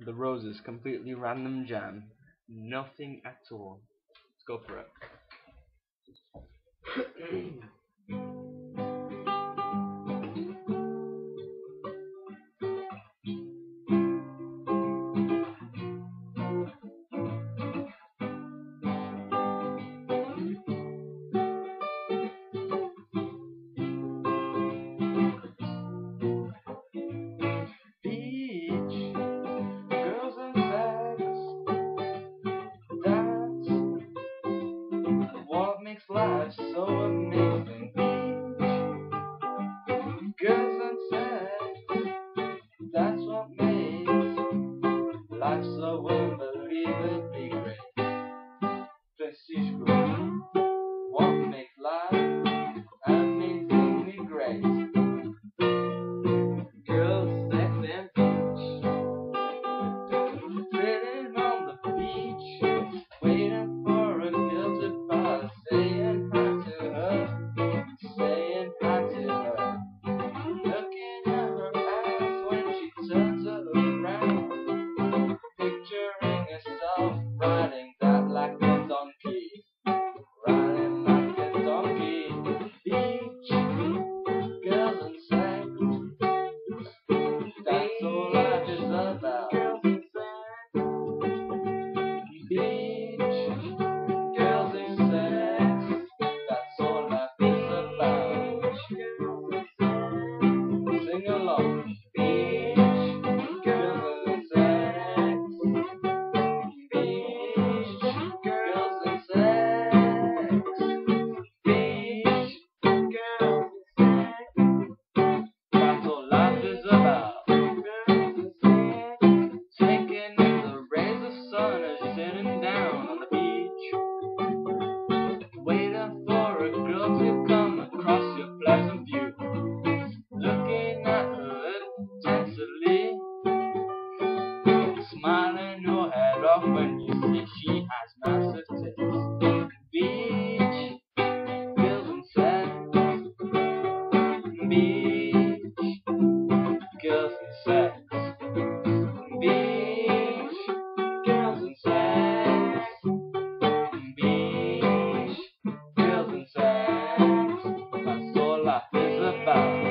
The Roses, completely random jam. Nothing at all. Let's go for it. Beach, girls and sex, that's what makes life so amazing. Beach, girls and sex, that's what makes life so unbelievably great. Prestige Group, what makes life amazingly great. Girls, sex and beach, sitting on the beach, waiting for a girl to pass, saying hi to her, saying hi to her, looking at her ass when she turns around, picturing herself riding that like a donkey, riding like a donkey. Beach, girls and sex, that's all life is about. Beach, girls and sex, that's all life is about. Sing along. Beach, girls and sex. Beach, girls and sex. Beach, girls and sex, that's all life is about. Taking in the rays of sun as you're sitting down on the beach, waiting for a girl to come across your pleasant view, looking at her intensely, smiling your head off when you see she has massive tits. Beach, girls and sex. Beach, girls and sex. Beach, girls and sex. Beach, girls and sex, that's all life is about.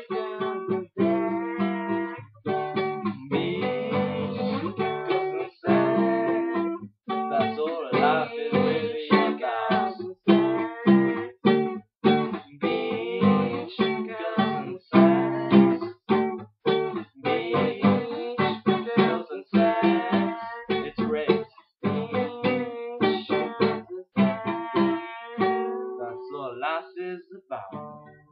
Beach, girls and sex, that's all life is really about. Beach, girls and sex. Beach, girls and sex, it's great. That's all life is about.